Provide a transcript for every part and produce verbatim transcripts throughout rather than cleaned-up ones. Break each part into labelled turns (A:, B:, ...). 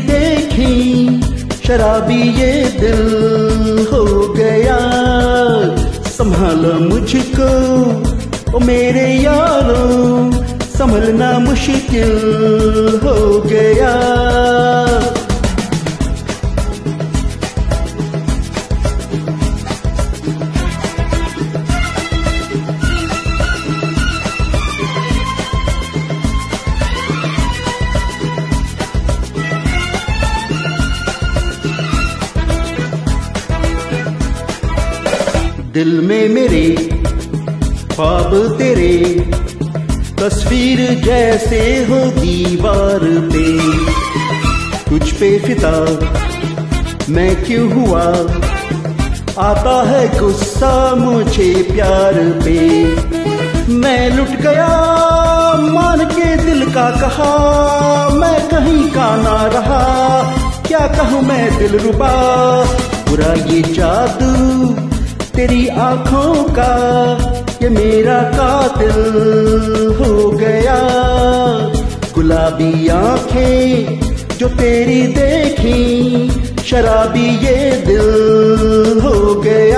A: देखी शराबी ये दिल हो गया। संभालो मुझको ओ मेरे यारों, संभलना मुश्किल हो गया। दिल में मेरे ख्वाब तेरे, तस्वीर जैसे हो दीवार पे। तुझ पे फिदा मैं क्यों हुआ, आता है गुस्सा मुझे प्यार पे। मैं लुट गया मान के दिल का कहा, मैं कहीं का ना रहा, क्या कहूँ मैं दिलरुबा। पूरा ये जादू तेरी आंखों का, ये मेरा कातिल हो गया। गुलाबी आंखें जो तेरी देखी, शराबी ये दिल हो गया।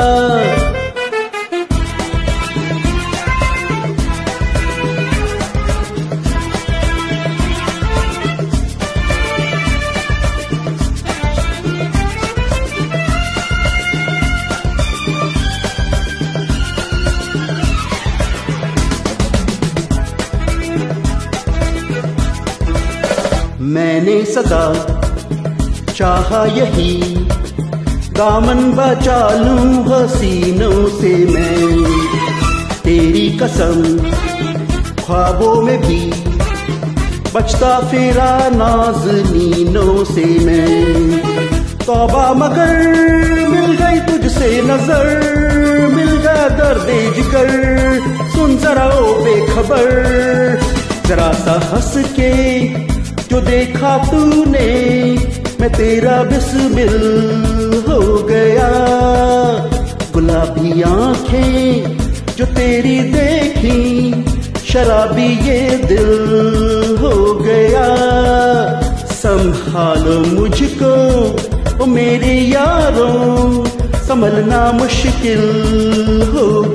A: मैंने सदा चाहा यही, दामन बचा लूं हसीनों से मैं। तेरी कसम ख्वाबों में भी बचता फिरा नाज़नीनों से मैं। तौबा मगर मिल गई तुझसे नजर, मिल गया दर्दे जिगर, सुन जरा ओ बेखबर। जरा सा हंस के जो देखा तूने, मैं तेरा बिस्मिल हो गया। गुलाबी आंखें जो तेरी देखी, शराबी ये दिल हो गया। संभालो मुझको ओ मेरे यारों, संभलना मुश्किल हो